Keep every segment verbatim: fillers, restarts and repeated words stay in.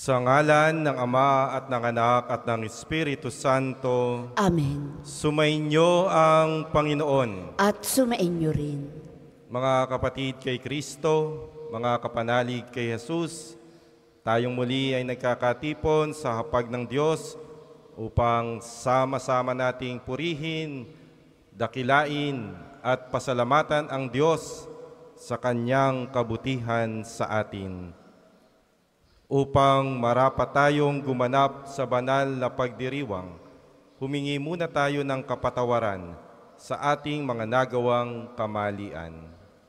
Sa ngalan ng Ama at ng Anak at ng Espiritu Santo. Amen. Sumainyo ang Panginoon. At sumainyo rin. Mga kapatid kay Kristo, mga kapanalig kay Jesus, tayong muli ay nagkakatipon sa hapag ng Diyos upang sama-sama nating purihin, dakilain at pasalamatan ang Diyos sa Kanyang kabutihan sa atin. Upang marapat tayong gumanap sa banal na pagdiriwang, humingi muna tayo ng kapatawaran sa ating mga nagawang kamalian.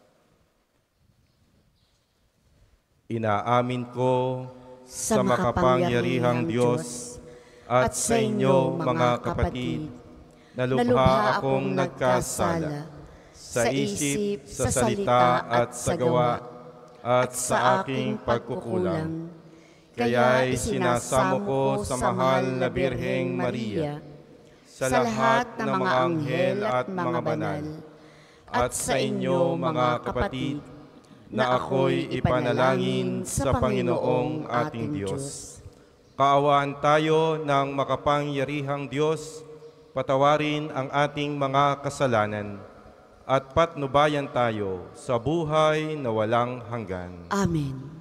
Inaamin ko sa makapangyarihang Diyos at sa inyo mga kapatid, na lubha akong nagkasala sa isip, sa salita at sa gawa at sa aking pagkukulang. Kaya isinasamo ko sa mahal na Birheng Maria, sa lahat ng mga anghel at mga banal, at sa inyo mga kapatid, na ako'y ipanalangin sa Panginoong ating Diyos. Kaawaan tayo ng makapangyarihang Diyos, patawarin ang ating mga kasalanan, at patnubayan tayo sa buhay na walang hanggan. Amen.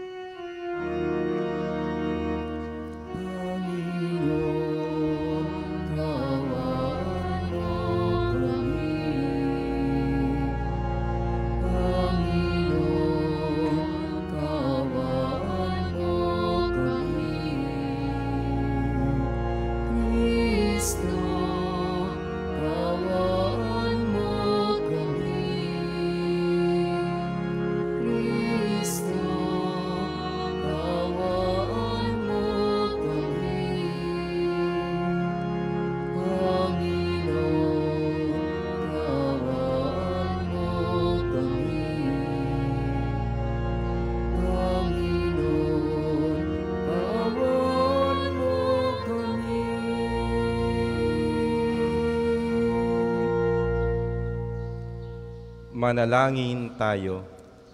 Manalangin tayo.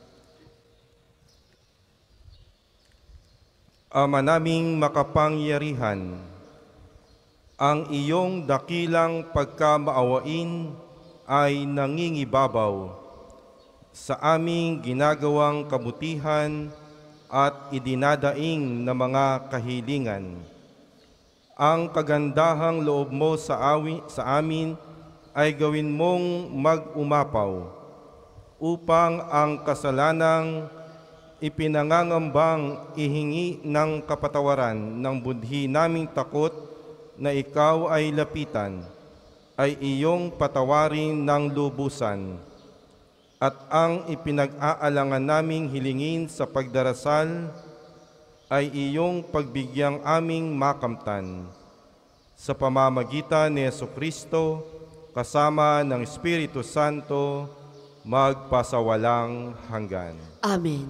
Ama naming makapangyarihan, ang iyong dakilang pagkamaawain ay nangingibabaw sa aming ginagawang kabutihan at idinadaing na mga kahilingan. Ang kagandahang loob mo sa, awi, sa amin ay gawin mong mag-umapaw upang ang kasalanang ipinangangambang ihingi ng kapatawaran ng budhi naming takot na ikaw ay lapitan, ay iyong patawarin ng lubusan, at ang ipinag-aalangan naming hilingin sa pagdarasal ay iyong pagbigyang aming makamtan. Sa pamamagitan ni Jesucristo, kasama ng Espiritu Santo, magpasawalang hanggan. Amen.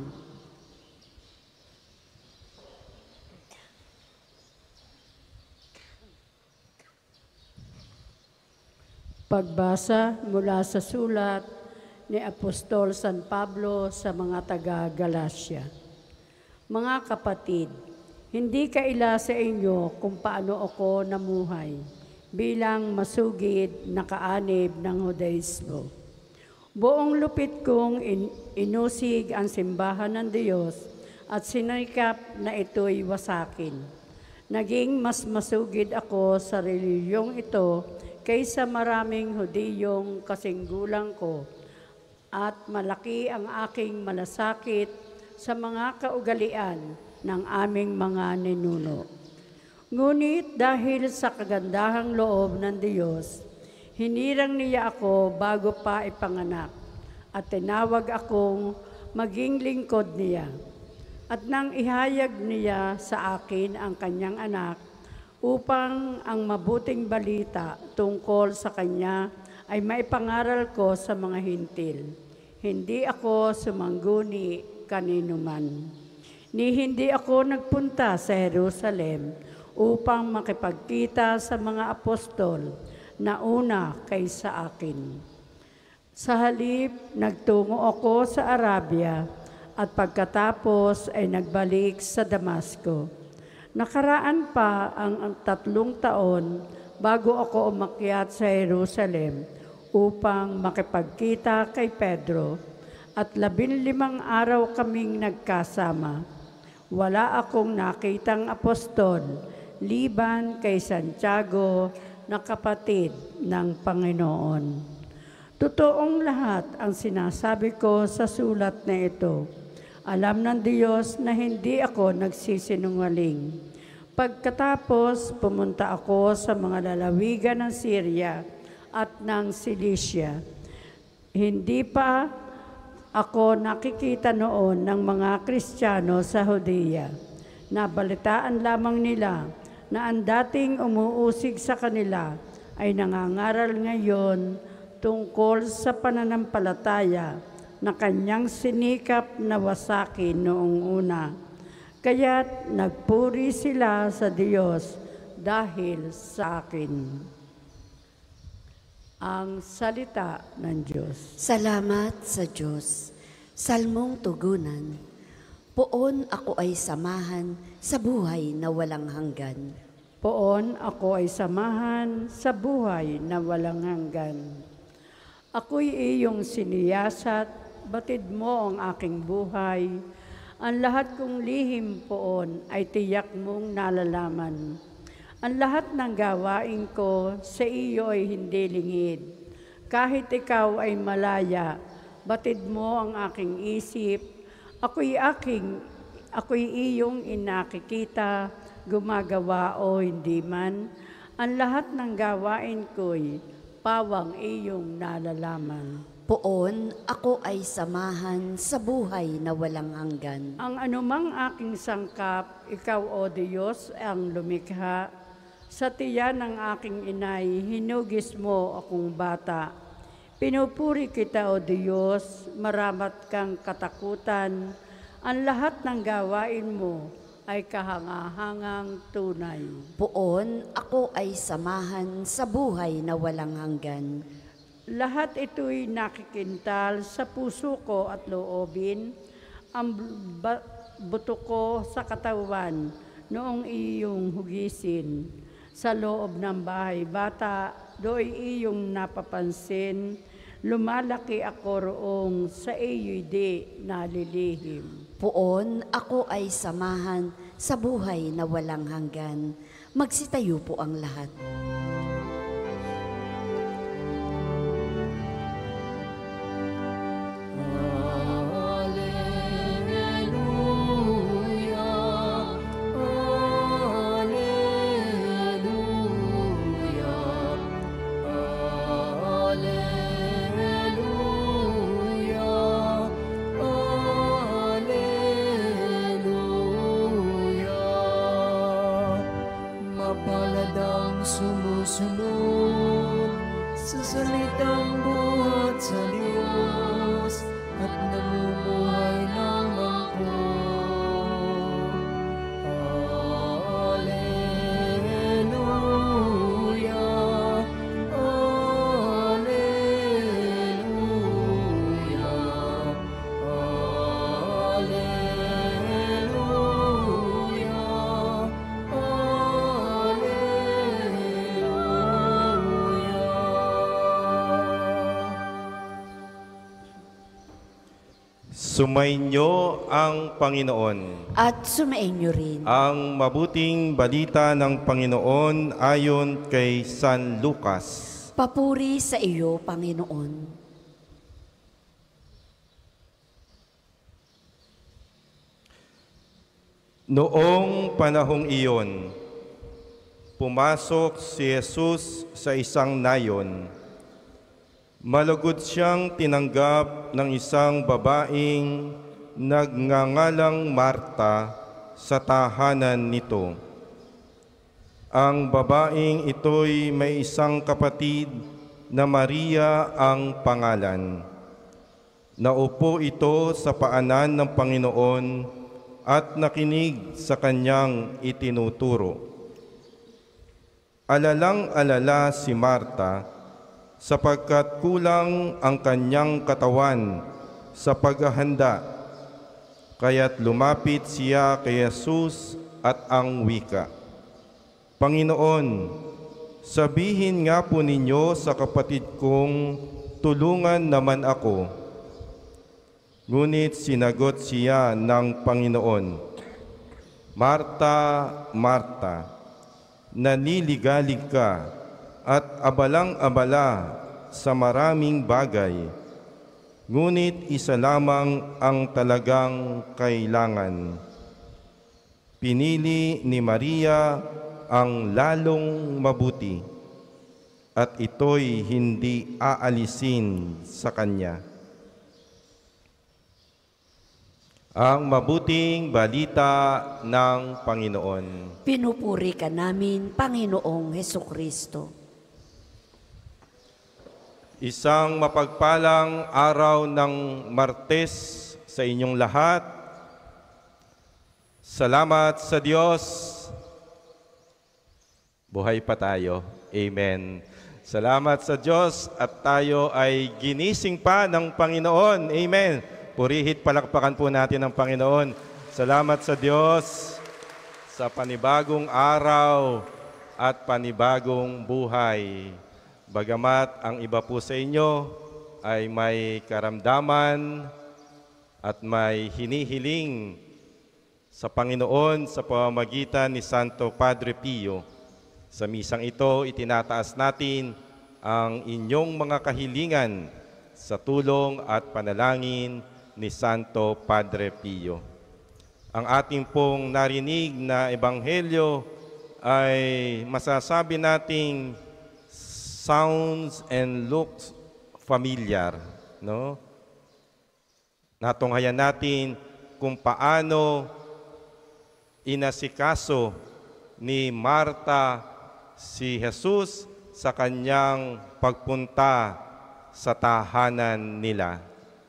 Pagbasa mula sa sulat ni Apostol San Pablo sa mga taga-Galacia. Mga kapatid, hindi kaila sa inyo kung paano ako namuhay bilang masugid na kaanib ng Judaismo. Buong lupit kong in inusig ang simbahan ng Diyos at sinikap na ito'y wasakin. Naging mas masugid ako sa reliyong ito kaysa maraming Hudiyong kasinggulang ko, at malaki ang aking malasakit sa mga kaugalian ng aming mga ninuno. Ngunit dahil sa kagandahang loob ng Diyos, hinirang niya ako bago pa ipanganak at tinawag akong maging lingkod niya. At nang ihayag niya sa akin ang kanyang anak upang ang mabuting balita tungkol sa kanya ay maipangaral ko sa mga hintil. Hindi ako sumangguni kaninuman. Ni hindi ako nagpunta sa Jerusalem upang makipagkita sa mga apostol na una kaysa akin. Sa halip, nagtungo ako sa Arabia at pagkatapos ay nagbalik sa Damasco. Nakaraan pa ang, ang tatlong taon bago ako umakyat sa Jerusalem upang makipagkita kay Pedro at labinlimang araw kaming nagkasama. Wala akong nakitang apostol liban kay Santiago na kapatid ng Panginoon. Totoong lahat ang sinasabi ko sa sulat na ito. Alam ng Diyos na hindi ako nagsisinungaling. Pagkatapos, pumunta ako sa mga lalawigan ng Syria at ng Cilicia. Hindi pa ako nakikita noon ng mga Kristiyano sa Judea. Nabalitaan lamang nila na ang dating umuusig sa kanila ay nangangaral ngayon tungkol sa pananampalataya na kanyang sinikap na wasakin noong una. Kaya't nagpuri sila sa Diyos dahil sa akin. Ang salita ng Diyos. Salamat sa Diyos. Salmong tugunan. Poon ako ay samahan sa buhay na walang hanggan. Poon ako ay samahan sa buhay na walang hanggan. Ako'y iyong siniyasat, batid mo ang aking buhay. Ang lahat kong lihim poon ay tiyak mong nalalaman. Ang lahat ng gawain ko sa iyo ay hindi lingid. Kahit ikaw ay malaya, batid mo ang aking isip. Ako'y aking, ako'y iyong inakikita, gumagawa o hindi man. Ang lahat ng gawain ko'y pawang iyong nalalaman. Poon ako ay samahan sa buhay na walang hanggan. Ang anumang aking sangkap, ikaw o Diyos ang lumikha. Sa tiyan ng aking inay, hinugis mo akong bata. Pinupuri kita o Diyos, maramat kang katakutan. Ang lahat ng gawain mo ay kahangahangang tunay. Poon ako ay samahan sa buhay na walang hanggan. Lahat ito'y nakikintal sa puso ko at loobin, ang buto ko sa katawan noong iyong hugisin. Sa loob ng bahay bata, do'y iyong napapansin, lumalaki ako roong sa iyo'y di nalilihim. Poon ako ay samahan sa buhay na walang hanggan. Magsitayo po ang lahat. Sumusunod sa salitang buhat sa Diyos at namumuhay lamang po. Alleluia, Alleluia, Sumainyo ang Panginoon. At sumainyo rin. Ang mabuting balita ng Panginoon ayon kay San Lucas. Papuri sa iyo, Panginoon. Noong panahong iyon, pumasok si Jesus sa isang nayon. Malugod siyang tinanggap ng isang babaeng nagngangalang Marta sa tahanan nito. Ang babaeng ito'y may isang kapatid na Maria ang pangalan. Naupo ito sa paanan ng Panginoon at nakinig sa kanyang itinuturo. Alalang-alala si Marta sapagkat kulang ang kanyang katawan sa paghahanda. Kaya't lumapit siya kay Jesus at ang wika. Panginoon, sabihin nga po ninyo sa kapatid kong tulungan naman ako. Ngunit sinagot siya ng Panginoon, Marta, Marta, naniligalig ka at abalang-abala sa maraming bagay, ngunit isa lamang ang talagang kailangan. Pinili ni Maria ang lalong mabuti, at ito'y hindi aalisin sa kanya. Ang mabuting balita ng Panginoon. Pinupuri ka namin, Panginoong Hesukristo. Isang mapagpalang araw ng Martes sa inyong lahat. Salamat sa Diyos. Buhay pa tayo. Amen. Salamat sa Diyos at tayo ay ginising pa ng Panginoon. Amen. Purihit palakpakan po natin ang Panginoon. Salamat sa Diyos sa panibagong araw at panibagong buhay. Bagamat ang iba po sa inyo ay may karamdaman at may hinihiling sa Panginoon sa pamamagitan ni Santo Padre Pio. Sa misang ito, itinataas natin ang inyong mga kahilingan sa tulong at panalangin ni Santo Padre Pio. Ang ating pong narinig na ebanghelyo ay masasabi nating sounds and looks familiar, no? Natunghayan natin kung paano inasikaso ni Marta si Jesus sa kanyang pagpunta sa tahanan nila.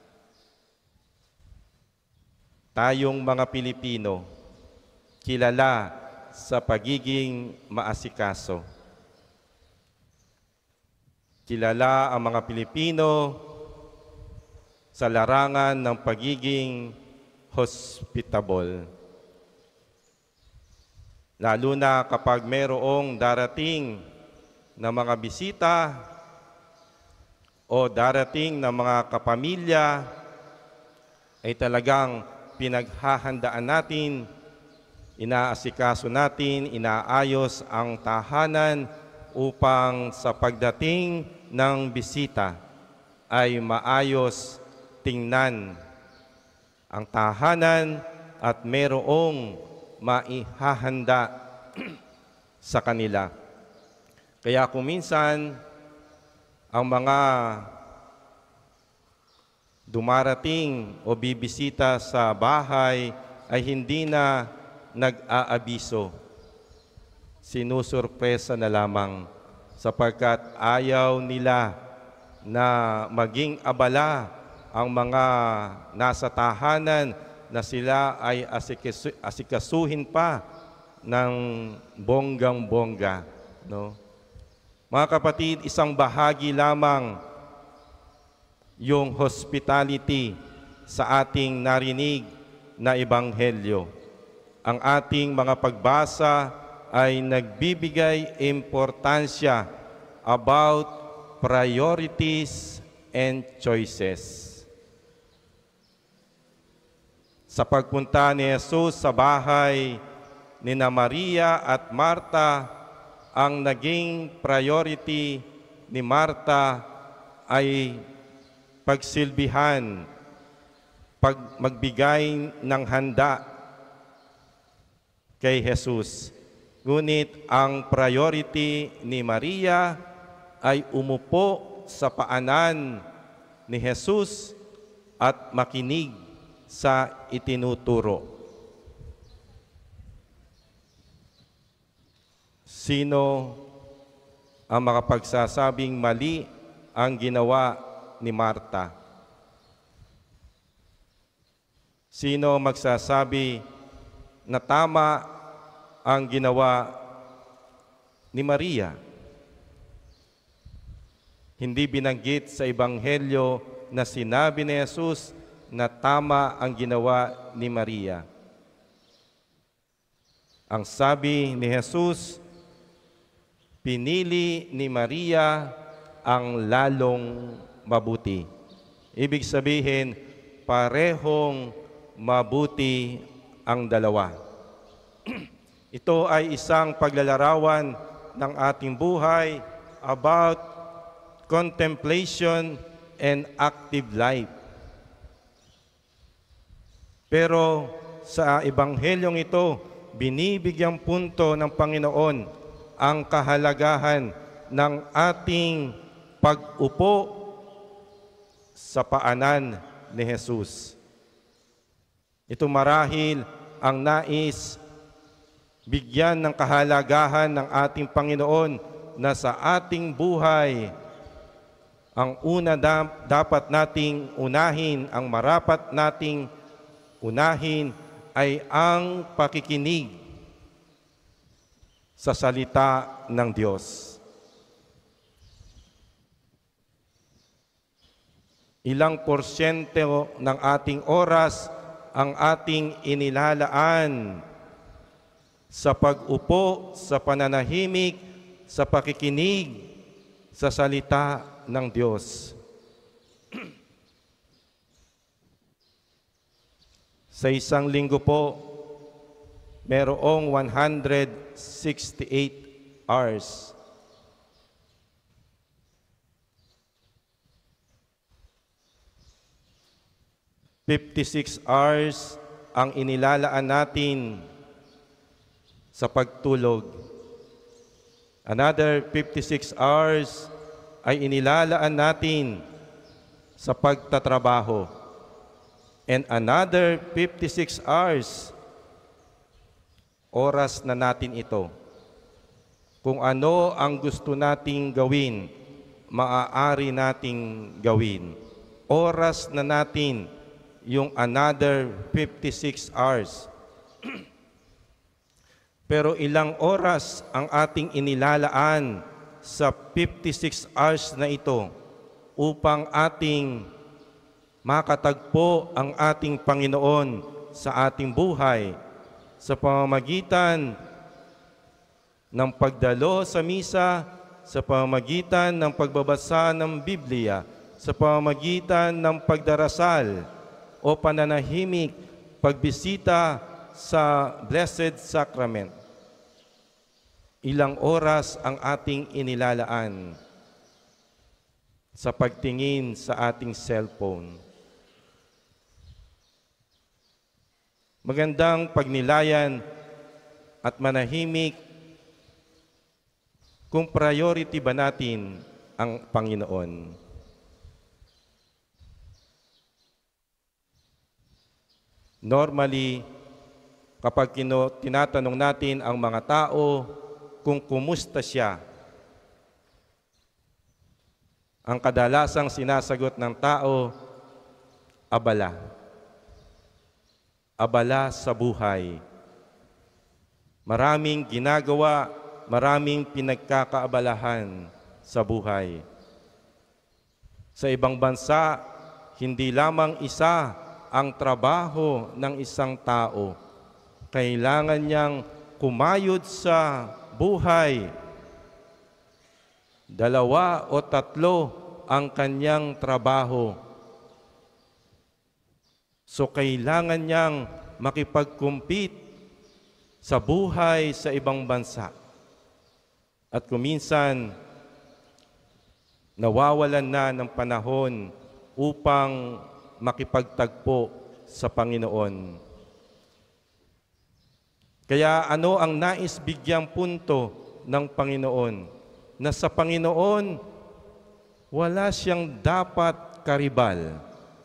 Tayong mga Pilipino, kilala sa pagiging maasikaso. Kilala ang mga Pilipino sa larangan ng pagiging hospitable. Lalo na kapag mayroong darating na mga bisita o darating na mga kapamilya, ay talagang pinaghahandaan natin, inaasikaso natin, inaayos ang tahanan upang sa pagdating ng bisita ay maayos tingnan ang tahanan at mayroong maihahanda sa kanila. Kaya kung minsan ang mga dumarating o bibisita sa bahay ay hindi na nag-aabiso. Sinusurpresa na lamang sapagkat ayaw nila na maging abala ang mga nasa tahanan na sila ay asikasu asikasuhin pa ng bonggang-bongga. No? Mga kapatid, isang bahagi lamang yung hospitality sa ating narinig na ebanghelyo. Ang ating mga pagbasa ay nagbibigay importansya about priorities and choices. Sa pagpunta ni Jesus sa bahay ni na Maria at Marta, ang naging priority ni Marta ay pagsilbihan, pag magbigay ng handa kay Jesus. Ngunit ang priority ni Maria ay umupo sa paanan ni Jesus at makinig sa itinuturo. Sino ang makapagsasabing mali ang ginawa ni Marta? Sino magsasabi na tama ang ginawa ni Maria? Hindi binanggit sa ebanghelyo na sinabi ni Jesus na tama ang ginawa ni Maria. Ang sabi ni Jesus, pinili ni Maria ang lalong mabuti. Ibig sabihin, parehong mabuti ang dalawa. Ito ay isang paglalarawan ng ating buhay about contemplation and active life. Pero sa ebanghelyong ito, binibigyang punto ng Panginoon ang kahalagahan ng ating pag-upo sa paanan ni Jesus. Ito marahil ang nais bigyan ng kahalagahan ng ating Panginoon na sa ating buhay, ang una da- dapat nating unahin, ang marapat nating unahin ay ang pakikinig sa salita ng Diyos. Ilang porsyento ng ating oras ang ating inilalaan sa pag-upo, sa pananahimik, sa pakikinig sa salita ng Diyos. Sa isang linggo po, merong one hundred sixty-eight hours. fifty-six hours ang inilalaan natin sa pagtulog. Another fifty-six hours ay inilalaan natin sa pagtatrabaho. And another fifty-six hours, oras na natin ito. Kung ano ang gusto nating gawin, maaari nating gawin. Oras na natin yung another fifty-six hours. Pero ilang oras ang ating inilalaan sa fifty-six hours na ito upang ating makatagpo ang ating Panginoon sa ating buhay sa pamamagitan ng pagdalo sa misa, sa pamamagitan ng pagbabasa ng Biblia, sa pamamagitan ng pagdarasal o pananahimik, pagbisita sa Blessed Sacrament. Ilang oras ang ating inilalaan sa pagtingin sa ating cellphone. Magandang pagnilayan at manahimik kung priority ba natin ang Panginoon. Normally, kapag kino, tinatanong natin ang mga tao kung kumusta siya, ang kadalasang sinasagot ng tao, abala. Abala sa buhay. Maraming ginagawa, maraming pinagkakaabalahan sa buhay. Sa ibang bansa, hindi lamang isa ang trabaho ng isang tao. Kailangan niyang kumayod sa buhay. Dalawa o tatlo ang kanyang trabaho. So kailangan niyang makipag-compete sa buhay sa ibang bansa. At kuminsan, nawawalan na ng panahon upang makipagtagpo sa Panginoon. Kaya ano ang nais bigyang punto ng Panginoon? Na sa Panginoon, wala siyang dapat karibal.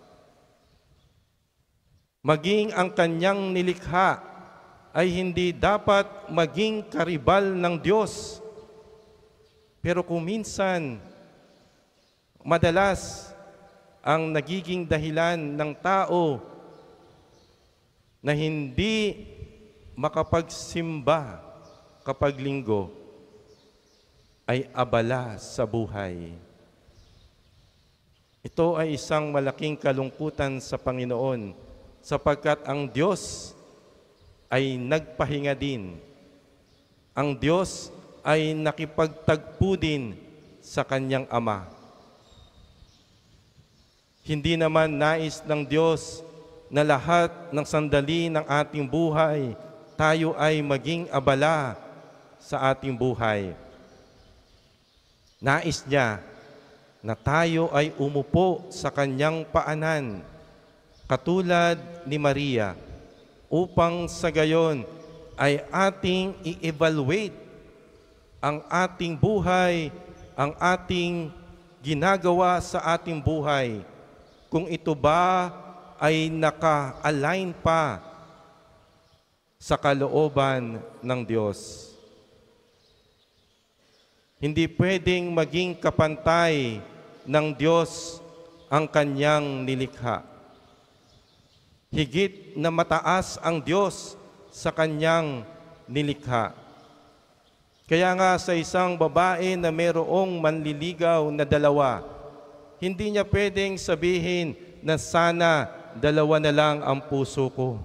Maging ang kanyang nilikha ay hindi dapat maging karibal ng Diyos. Pero kung minsan, madalas ang nagiging dahilan ng tao na hindi makapagsimba kapag linggo ay abala sa buhay. Ito ay isang malaking kalungkutan sa Panginoon sapagkat ang Diyos ay nagpahinga din ang Diyos ay nakipagtagpo din sa kanyang Ama. Hindi naman nais ng Diyos na lahat ng sandali ng ating buhay tayo ay maging abala sa ating buhay. Nais niya na tayo ay umupo sa kanyang paanan, katulad ni Maria, upang sa gayon ay ating i-evaluate ang ating buhay, ang ating ginagawa sa ating buhay, kung ito ba ay naka-align pa sa kalooban ng Diyos. Hindi pwedeng maging kapantay ng Diyos ang kanyang nilikha. Higit na mataas ang Diyos sa kanyang nilikha. Kaya nga sa isang babae na mayroong manliligaw na dalawa, hindi niya pwedeng sabihin na sana dalawa na lang ang puso ko.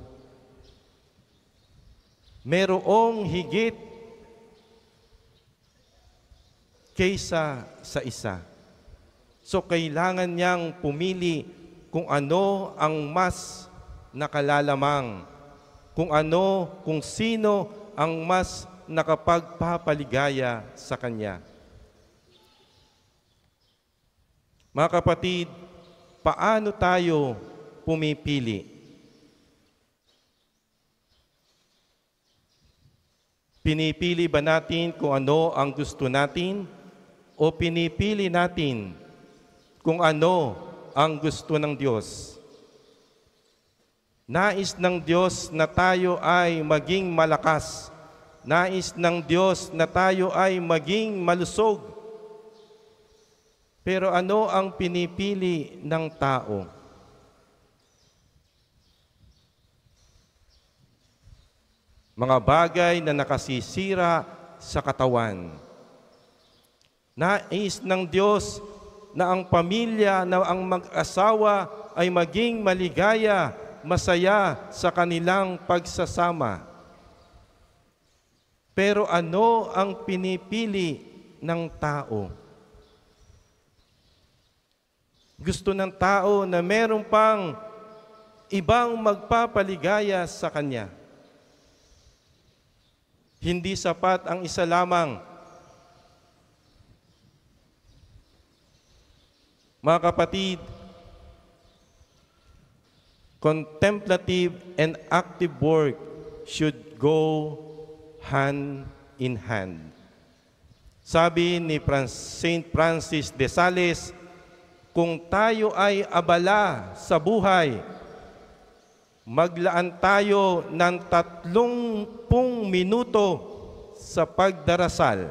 Mayroong higit kaysa sa isa. So kailangan niyang pumili kung ano ang mas nakalalamang, kung ano, kung sino ang mas nakapagpapaligaya sa kanya. Mga kapatid, paano tayo pumipili? Pinipili ba natin kung ano ang gusto natin o pinipili natin kung ano ang gusto ng Diyos? Nais ng Diyos na tayo ay maging malakas. Nais ng Diyos na tayo ay maging malusog. Pero ano ang pinipili ng tao? Mga bagay na nakasisira sa katawan. Nais ng Diyos na ang pamilya, na ang mag-asawa ay maging maligaya, masaya sa kanilang pagsasama. Pero ano ang pinipili ng tao? Gusto ng tao na meron pang ibang magpapaligaya sa kanya. Hindi sapat ang isa lamang. Mga kapatid, contemplative and active work should go hand in hand. Sabi ni Saint Francis de Sales, kung tayo ay abala sa buhay, maglaan tayo ng tatlumpung minuto sa pagdarasal.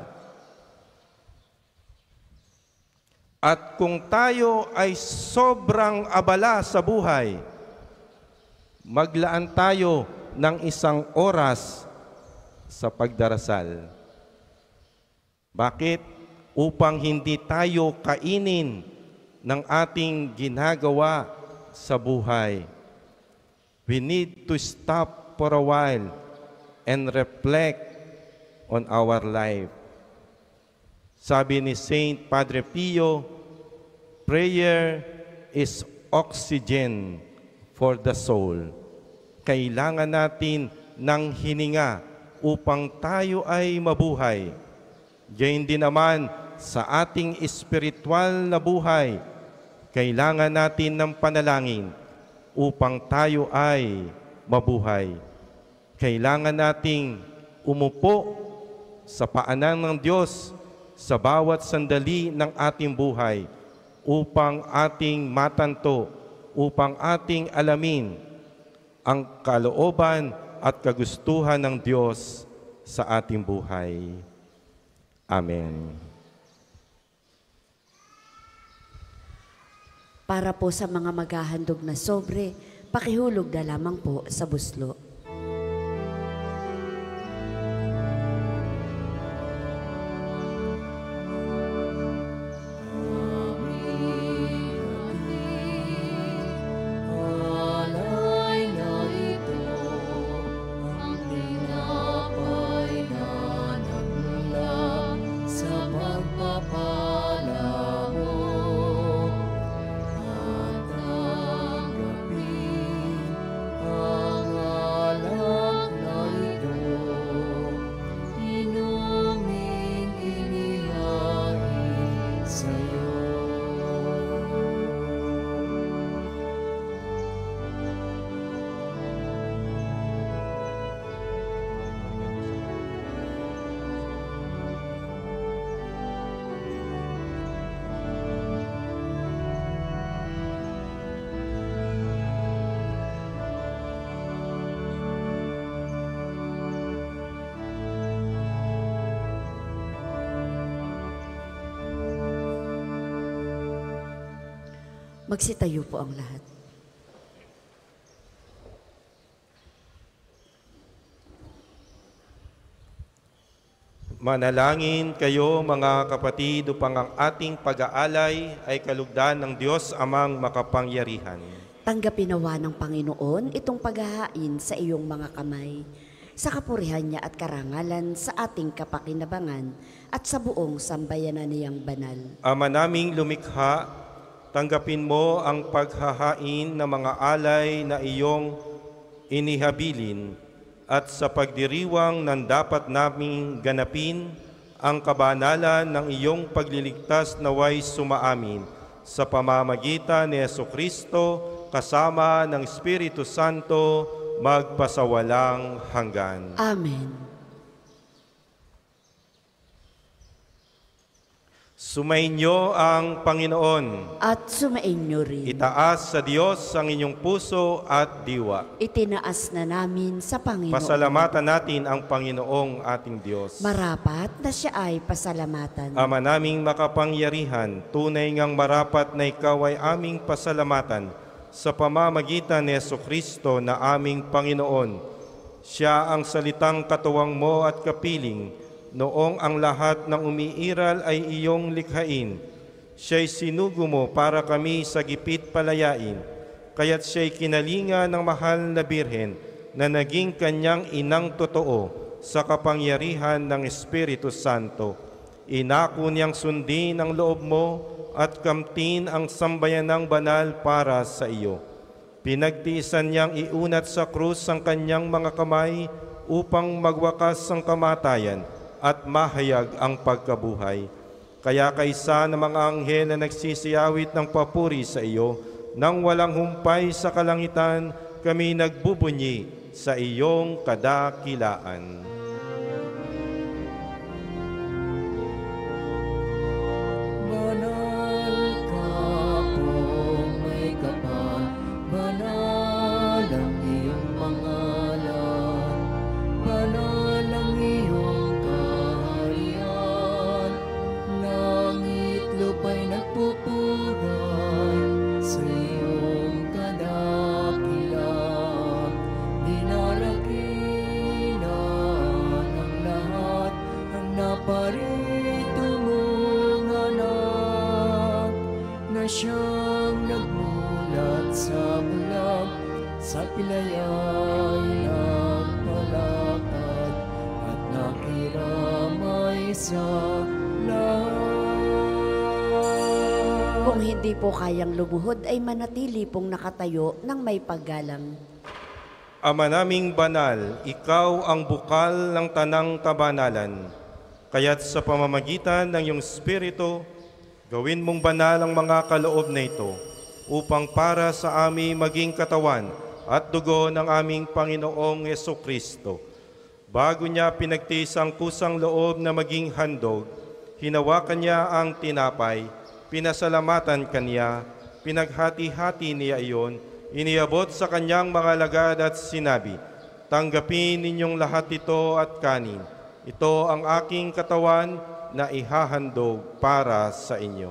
At kung tayo ay sobrang abala sa buhay, maglaan tayo ng isang oras sa pagdarasal. Bakit? Upang hindi tayo kainin ng ating ginagawa sa buhay. We need to stop for a while and reflect on our life. Sabi ni Saint Padre Pio, prayer is oxygen for the soul. Kailangan natin ng hininga upang tayo ay mabuhay. Gayon din naman sa ating espiritual na buhay, kailangan natin ng panalangin upang tayo ay mabuhay. Kailangan nating umupo sa paanan ng Diyos sa bawat sandali ng ating buhay upang ating matanto, upang ating alamin ang kalooban at kagustuhan ng Diyos sa ating buhay. Amen. Para po sa mga maghahandog na sobre, pakihulog na lamang po sa buslo. Alay na ito ang tinapay na Magsitayo po ang lahat. Manalangin kayo mga kapatid upang ang ating pag-aalay ay kalugdan ng Diyos Amang makapangyarihan. Tanggapin nawa ng Panginoon itong paghahain sa iyong mga kamay, sa kapurihan niya at karangalan sa ating kapakinabangan at sa buong sambayanan niyang banal. Ama naming lumikha, tanggapin mo ang paghahain ng mga alay na iyong inihabilin at sa pagdiriwang ng dapat naming ganapin ang kabanalan ng iyong pagliligtas naway sumaamin sa pamamagitan ni Jesucristo kasama ng Espiritu Santo magpasawalang hanggan. Amen. Sumainyo ang Panginoon. At sumainyo rin. Itaas sa Diyos ang inyong puso at diwa. Itinaas na namin sa Panginoon. Pasalamatan natin ang Panginoong ating Diyos. Marapat na siya ay pasalamatan. Ama naming makapangyarihan, tunay ngang marapat na ikaw ay aming pasalamatan sa pamamagitan ni Jesucristo na aming Panginoon. Siya ang salitang katuwang mo at kapiling, noong ang lahat ng umiiral ay iyong likhain. Siya'y sinugo mo para kami sa gipit palayain, kaya't siya'y kinalinga ng mahal na birhen na naging kanyang inang totoo sa kapangyarihan ng Espiritu Santo. Inako niyang sundin ang loob mo at kamtin ang sambayanang banal para sa iyo. Pinagtiisan niyang iunat sa krus ang kanyang mga kamay upang magwakas ang kamatayan at mahayag ang pagkabuhay. Kaya kaysa ng mga anghel na nagsisiyawit ng papuri sa iyo, nang walang humpay sa kalangitan, kami nagbubunyi sa iyong kadakilaan. Banal ka po, may kapal, banal ang iyong pangalan, banal ang iyong kaharian, langit lupa'y nagpupugay sa iyong kadakilan, dinarakilan ang lahat ang naparito mong anak, na siyang nagmulat sa bulag, sa pilayay nagpalakad at nakiramay sa lahat. Kung hindi po kayang lumuhod ay manatili pong nakatayo ng may paggalang. Ama naming banal, ikaw ang bukal ng tanang kabanalan. Kaya't sa pamamagitan ng iyong Espiritu, gawin mong banal ang mga kaloob na ito, upang para sa aming maging katawan at dugo ng aming Panginoong Jesucristo. Bago niya pinagtiis ang kusang loob na maging handog, hinawakan niya ang tinapay, pinasalamatan kaniya, pinaghati-hati niya iyon, iniabot sa kanyang mga lagad at sinabi, "Tanggapin ninyong lahat ito at kanin. Ito ang aking katawan na ihahandog para sa inyo."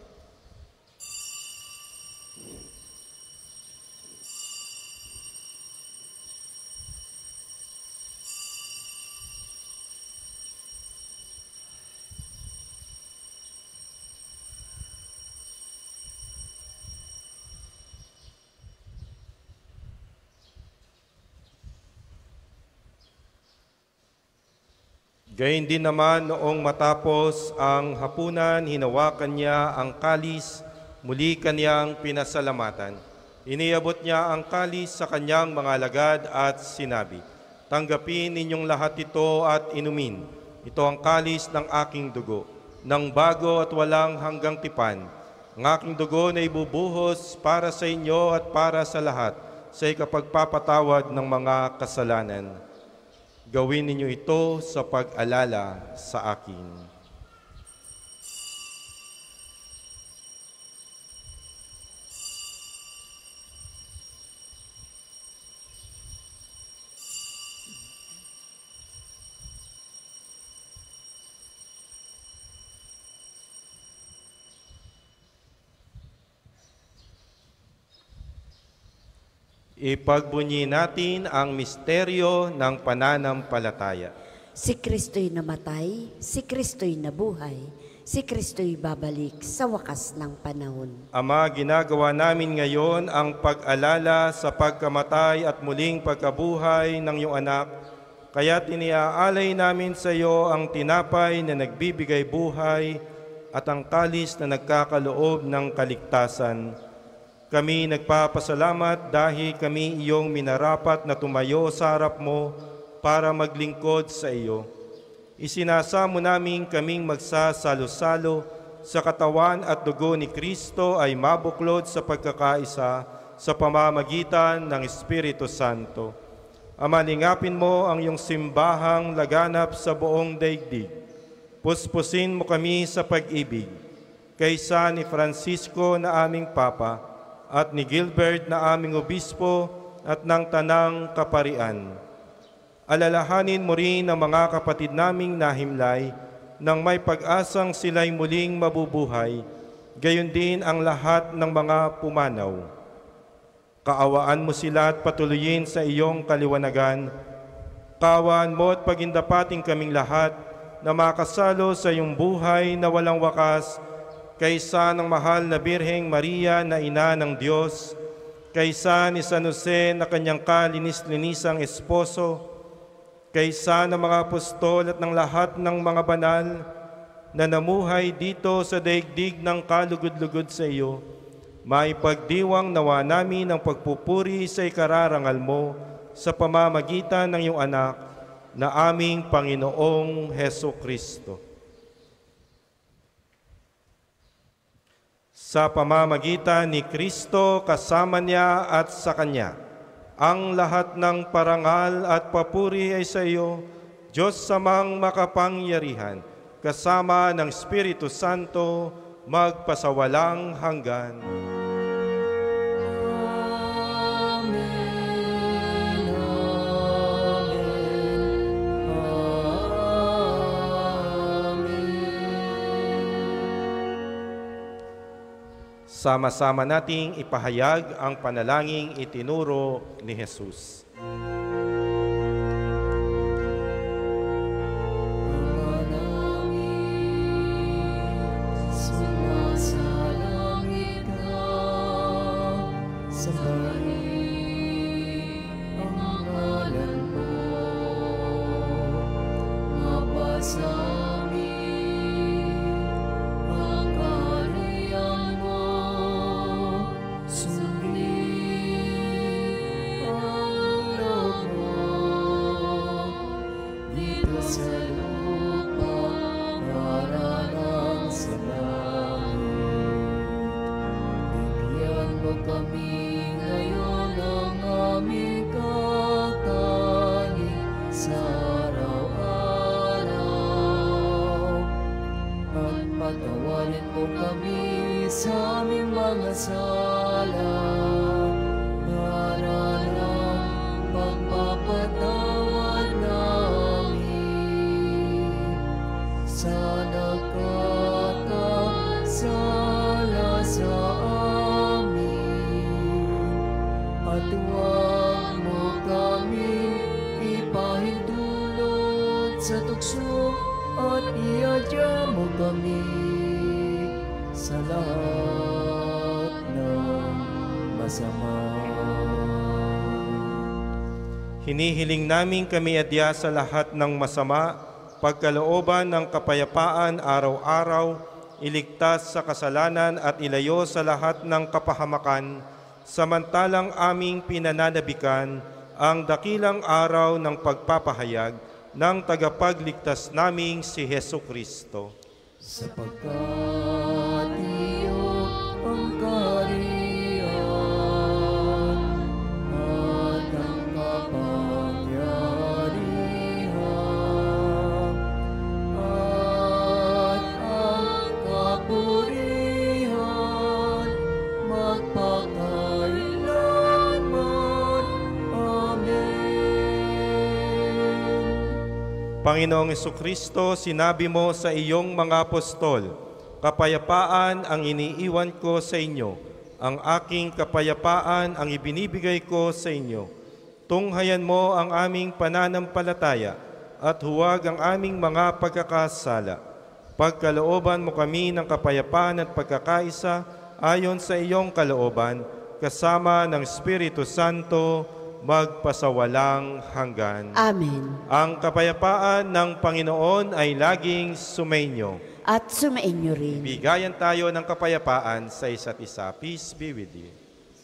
Gayun din naman noong matapos ang hapunan, hinawakan niya ang kalis, muli kaniyang pinasalamatan. Iniabot niya ang kalis sa kanyang mga alagad at sinabi, "Tanggapin ninyong lahat ito at inumin. Ito ang kalis ng aking dugo, ng bago at walang hanggang tipan. Ang aking dugo na ibubuhos para sa inyo at para sa lahat sa ikapagpapatawad ng mga kasalanan. Gawin ninyo ito sa pag-alala sa akin." Ipagbunyi natin ang misteryo ng pananampalataya. Si Kristo'y namatay, si Kristo'y nabuhay, si Kristo'y babalik sa wakas ng panahon. Ama, ginagawa namin ngayon ang pag-alala sa pagkamatay at muling pagkabuhay ng iyong anak, kaya't iniaalay namin sa iyo ang tinapay na nagbibigay buhay at ang kalis na nagkakaloob ng kaligtasan. Kami nagpapasalamat dahil kami iyong minarapat na tumayo sa harap mo para maglingkod sa iyo. Isinasamo namin kaming magsasalo-salo sa katawan at dugo ni Kristo ay mabuklod sa pagkakaisa sa pamamagitan ng Espiritu Santo. Ama, lingapin mo ang iyong simbahang laganap sa buong daigdig. Puspusin mo kami sa pag-ibig, kaysa ni Francisco na aming Papa at ni Gilbert na aming Obispo at ng Tanang Kaparian. Alalahanin mo rin ang mga kapatid naming nahimlay nang may pag-asang sila'y muling mabubuhay, gayon din ang lahat ng mga pumanaw. Kaawaan mo sila at patuloyin sa iyong kaliwanagan. Kaawaan mo at pagindapating kaming lahat na makasalo sa iyong buhay na walang wakas, kaysa ng mahal na Birheng Maria na ina ng Diyos, kaysa ni San Jose na kanyang kalinis-linisang esposo, kaysa ng mga apostol at ng lahat ng mga banal na namuhay dito sa daigdig ng kalugod-lugod sa iyo, maipagdiwang nawa namin ang pagpupuri sa ikararangal mo sa pamamagitan ng iyong anak na aming Panginoong Hesukristo. Sa pamamagitan ni Kristo, kasama niya at sa Kanya, ang lahat ng parangal at papuri ay sa iyo, Diyos samang makapangyarihan, kasama ng Espiritu Santo, magpasawalang hanggan. Sama-sama nating ipahayag ang panalangin itinuro ni Jesus. Sumasalangit ka, sambahin ang ngalan mo, mapasamin ang kaharian mo, sundin ang loob mo, dito sa lupa para ng sa langit. Bigyan mo kami ngayon ng aming kakanin sa araw-araw, at patawarin mo kami sa aming mga sala, para ng pagpapatawad namin sa nakakasala sa amin, at huwag mo kami ipahintulot sa tukso, at iadya mo kami sa lahat ng masama. Hinihiling namin kami adya sa lahat ng masama, pagkalooban ng kapayapaan araw-araw, iligtas sa kasalanan at ilayo sa lahat ng kapahamakan, samantalang aming pinananabikan ang dakilang araw ng pagpapahayag ng tagapagligtas naming si Hesukristo. Sapagkat iyo ang kaharian at ang kapangyarihan at ang kapurihan magpakailanman. Amen. Panginoong Hesukristo, sinabi mo sa iyong mga apostol, kapayapaan ang iniiwan ko sa inyo, Ang aking kapayapaan ang ibinibigay ko sa inyo. Tunghayan mo ang aming pananampalataya at huwag ang aming mga pagkakasala. Pagkalooban mo kami ng kapayapaan at pagkakaisa ayon sa iyong kalooban, kasama ng Espiritu Santo, magpasawalang hanggan. Amen. Ang kapayapaan ng Panginoon ay laging sumainyo. At sumainyo rin. Bigayan tayo ng kapayapaan sa isa't isa. Peace be with you.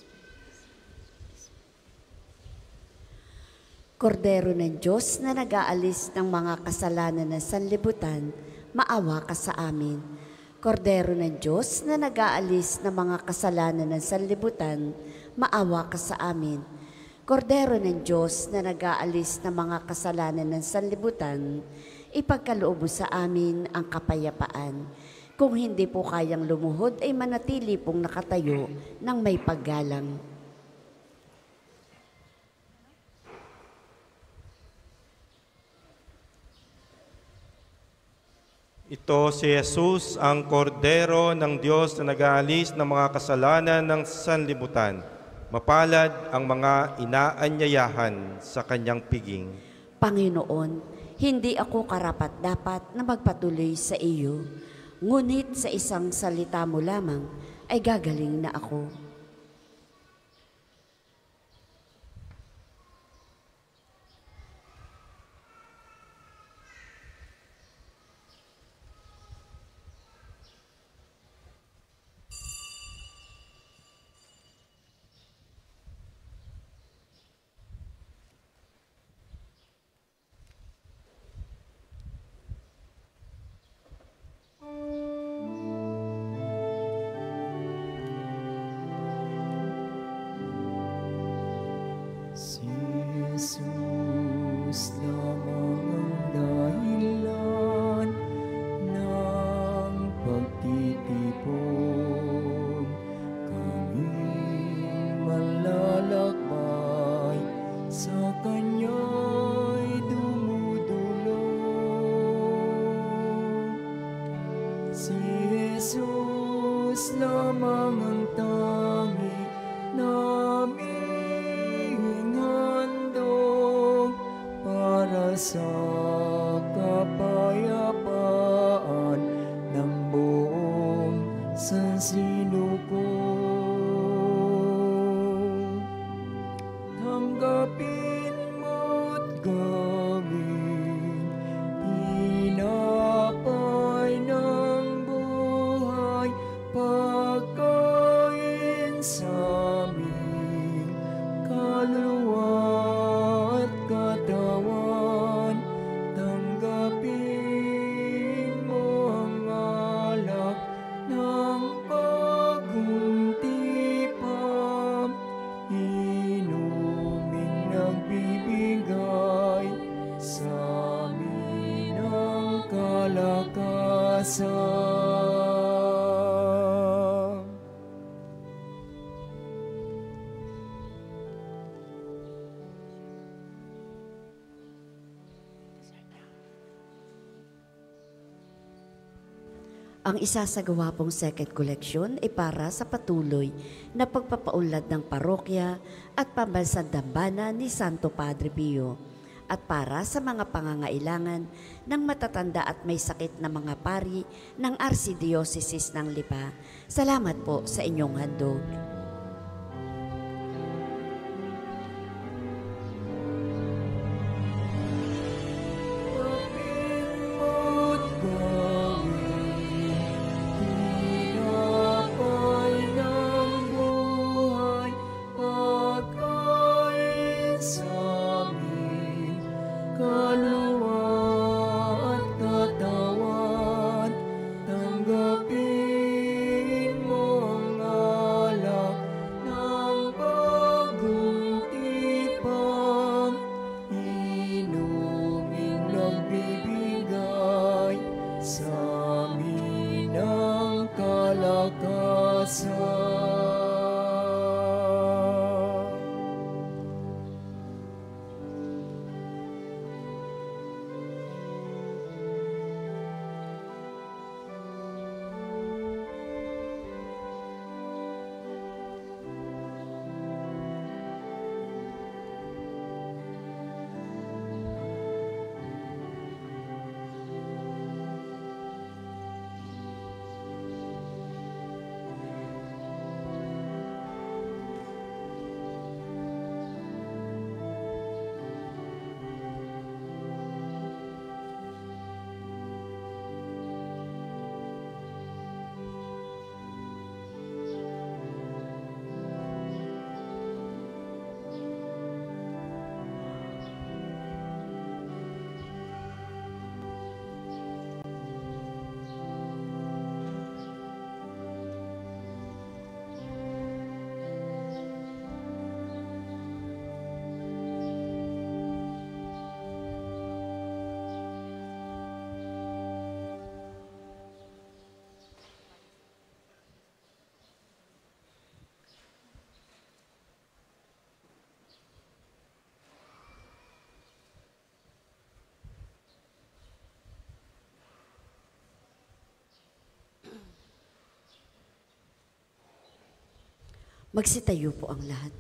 Kordero ng Diyos na nag-aalis ng mga kasalanan ng sanlibutan, maawa ka sa amin. Kordero ng Diyos na nag-aalis ng mga kasalanan ng sanlibutan, maawa ka sa amin. Kordero ng Diyos na nag-aalis ng mga kasalanan ng sanlibutan, ipagkaloob mo sa amin ang kapayapaan. Kung hindi po kayang lumuhod, ay manatili pong nakatayo ng may paggalang. Ito si Jesus, ang kordero ng Diyos na nag-aalis ng mga kasalanan ng sanlibutan. Mapalad ang mga inaanyayahan sa kanyang piging. Panginoon, hindi ako karapat-dapat na magpatuloy sa iyo, ngunit sa isang salita mo lamang ay gagaling na ako. Si Jesus lamang ang dahilan ng pagtitipon. Kami malalakbay sa Kanya'y dumudulog. Si Jesus lamang ang tangi naming handog para sa kapayapaan ng buong sansinukoy. Tanggapin mo't gawin tinapay ng buhay, pagkain sa aming kaluluwa at katawan. Tanggapin mo ang alak ng bagong tipan, inuming nagbibigay sa amin ng kalakasan. Ang isasagawa pong second collection ay para sa patuloy na pagpapaunlad ng parokya at pambansang dambana ni Santo Padre Pio at para sa mga pangangailangan ng matatanda at may sakit na mga pari ng Archdiocese ng Lipa. Salamat po sa inyong handog. Magsitayo po ang lahat.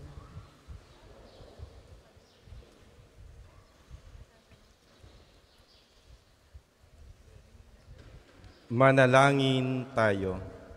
Manalangin tayo.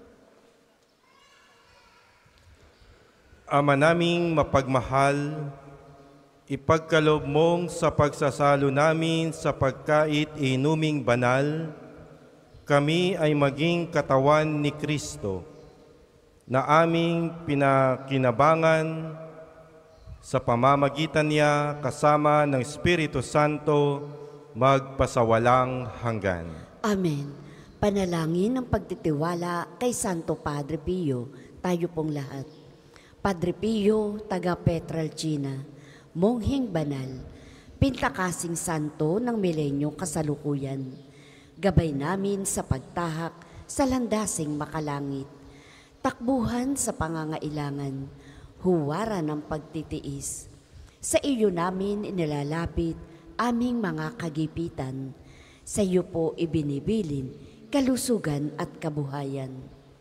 Ama naming mapagmahal, ipagkaloob mong sa pagsasalo namin sa pagkait inuming banal, kami ay maging katawan ni Kristo na aming pinakinabangan sa pamamagitan niya kasama ng Espiritu Santo magpasawalang hanggan. Amen. Panalangin ng pagtitiwala kay Santo Padre Pio, tayo pong lahat. Padre Pio, taga Petralcina, mongheng banal, pintakasing santo ng milenyo kasalukuyan. Gabay namin sa pagtahak sa landasing makalangit. Takbuhan sa pangangailangan, huwara ng pagtitiis. Sa iyo namin inilalapit aming mga kagipitan. Sa iyo po ibinibilin kalusugan at kabuhayan.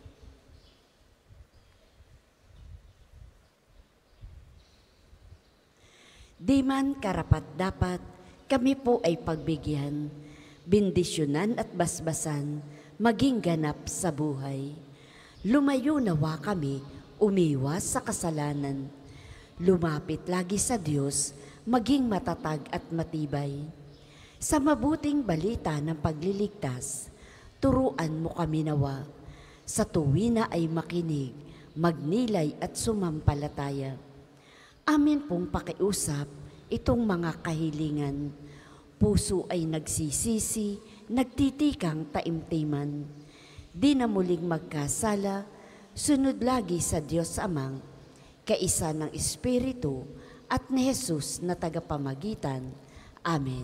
Di man karapat-dapat, kami po ay pagbigyan, bendisyonan at basbasan, maging ganap sa buhay. Lumayo nawa kami, umiwas sa kasalanan. Lumapit lagi sa Diyos, maging matatag at matibay. Sa mabuting balita ng pagliligtas, turuan mo kami nawa. Sa tuwina ay makinig, magnilay at sumampalataya. Amin pong pakiusap itong mga kahilingan. Puso ay nagsisisi, nagtitikang taimtiman. Di na muling magkasala, sunod lagi sa Diyos Amang, kaisa ng Espiritu at ni Jesus na tagapamagitan. Amen.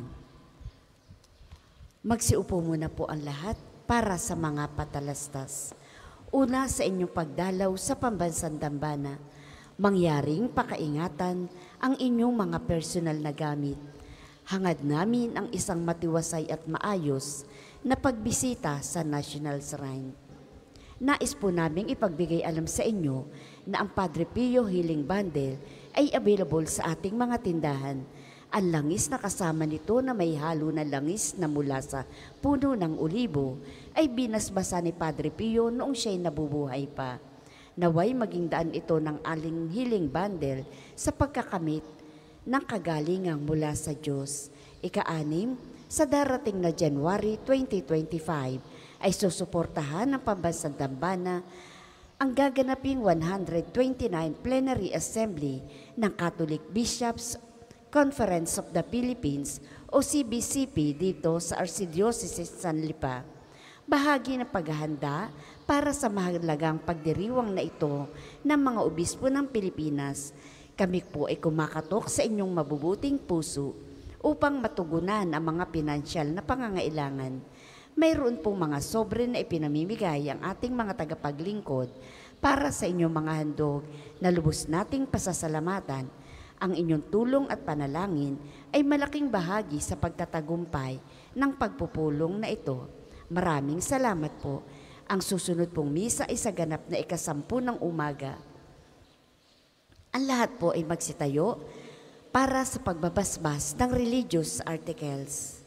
Magsiupo muna po ang lahat para sa mga patalastas. Una, sa inyong pagdalaw sa pambansang dambana, mangyaring pakaingatan ang inyong mga personal na gamit. Hangad namin ang isang matiwasay at maayos na pagbisita sa National Shrine. Nais po naming ipagbigay alam sa inyo na ang Padre Pio Healing Bundle ay available sa ating mga tindahan. Ang langis na kasama nito na may halo na langis na mula sa puno ng olibo ay binasbasa ni Padre Pio noong siya'y nabubuhay pa. Naway maging daan ito ng aling healing bundle sa pagkakamit ng kagalingang mula sa Diyos. Ika-anim, sa darating na January twenty twenty-five ay susuportahan ng Pambansang Dambana ang gaganaping one hundred twenty-ninth Plenary Assembly ng Catholic Bishops Conference of the Philippines o C B C P dito sa Archdiocese San Lipa. Bahagi ng paghahanda para sa mahalagang pagdiriwang na ito ng mga obispo ng Pilipinas. Kami po ay kumakatok sa inyong mabubuting puso upang matugunan ang mga pinansyal na pangangailangan. Mayroon pong mga sobre na ipinamimigay ang ating mga tagapaglingkod para sa inyong mga handog na lubos nating pasasalamatan. Ang inyong tulong at panalangin ay malaking bahagi sa pagtatagumpay ng pagpupulong na ito. Maraming salamat po. Ang susunod pong misa ay sa ganap na ikasampu ng umaga. Ang lahat po ay magsitayo para sa pagbabasbas ng religious articles.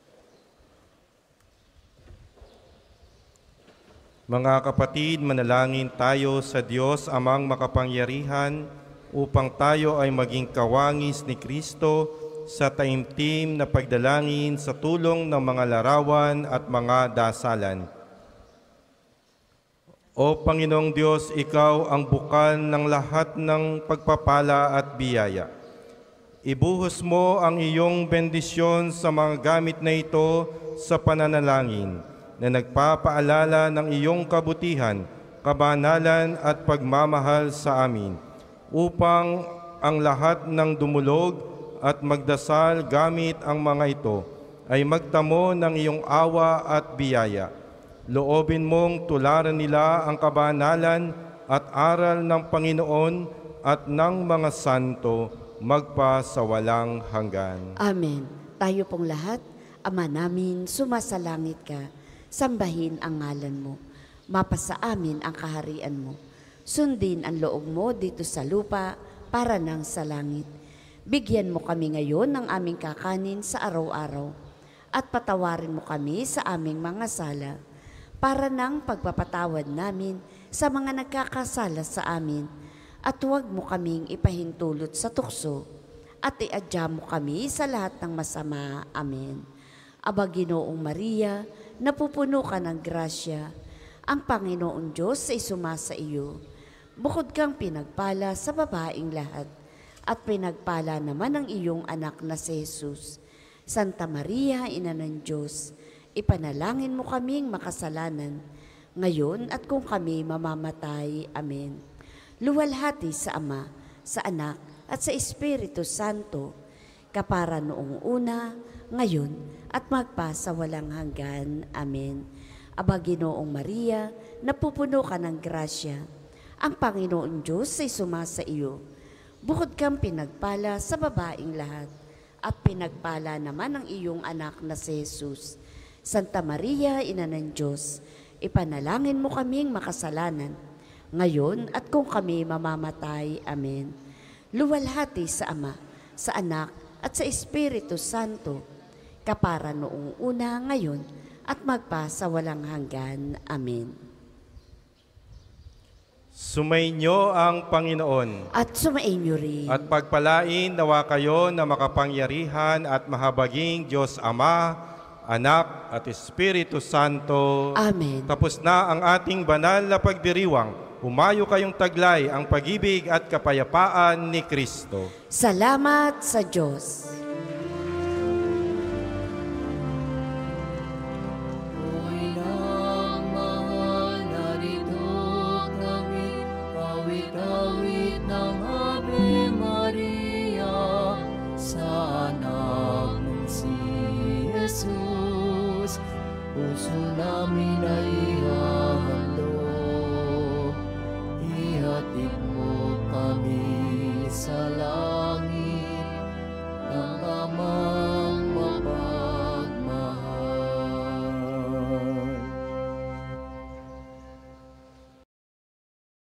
Mga kapatid, manalangin tayo sa Diyos Amang makapangyarihan upang tayo ay maging kawangis ni Kristo sa taimtim na pagdalangin sa tulong ng mga larawan at mga dasalan. O Panginoong Diyos, Ikaw ang bukal ng lahat ng pagpapala at biyaya. Ibuhos mo ang iyong bendisyon sa mga gamit na ito sa pananalangin na nagpapaalala ng iyong kabutihan, kabanalan at pagmamahal sa amin, upang ang lahat ng dumulog at magdasal gamit ang mga ito ay magtamo ng iyong awa at biyaya. Loobin mong tularan nila ang kabanalan at aral ng Panginoon at ng mga santo magpa sa walang hanggan. Amen. Tayo pong lahat, Ama namin, sumasalangit ka, sambahin ang ngalan mo. Mapasa amin ang kaharian mo. Sundin ang loob mo dito sa lupa para nang sa langit. Bigyan mo kami ngayon ng aming kakanin sa araw-araw at patawarin mo kami sa aming mga sala para nang pagpapatawad namin sa mga nagkakasala sa amin at huwag mo kaming ipahintulot sa tukso at iadya mo kami sa lahat ng masama. Amen. Aba Ginoong Maria, napupuno ka ng grasya, ang Panginoong Diyos ay sumasa iyo. Bukod kang pinagpala sa babaeng lahat, at pinagpala naman ang iyong anak na si Jesus. Santa Maria, Ina ng Diyos, ipanalangin mo kaming makasalanan, ngayon at kung kami mamamatay. Amen. Luwalhati sa Ama, sa Anak, at sa Espiritu Santo, kapara noong una, ngayon, at magpa sa walang hanggan. Amen. Aba Ginoong Maria, napupuno ka ng grasya, ang Panginoon Diyos ay sumasa iyo. Bukod kang pinagpala sa babaeng lahat, at pinagpala naman ang iyong anak na si Jesus. Santa Maria, Ina ng Diyos, ipanalangin mo kaming makasalanan, ngayon at kung kami mamamatay. Amen. Luwalhati sa Ama, sa Anak, at sa Espiritu Santo, kapara noong una, ngayon, at magpa sa walang hanggan. Amen. Sumainyo ang Panginoon. At sumainyo rin. At pagpalain nawa kayo na makapangyarihan at mahabaging Diyos Ama, Anak at Espiritu Santo. Amen. Tapos na ang ating banal na pagdiriwang. Humayo kayong taglay ang pag-ibig at kapayapaan ni Kristo. Salamat sa Diyos.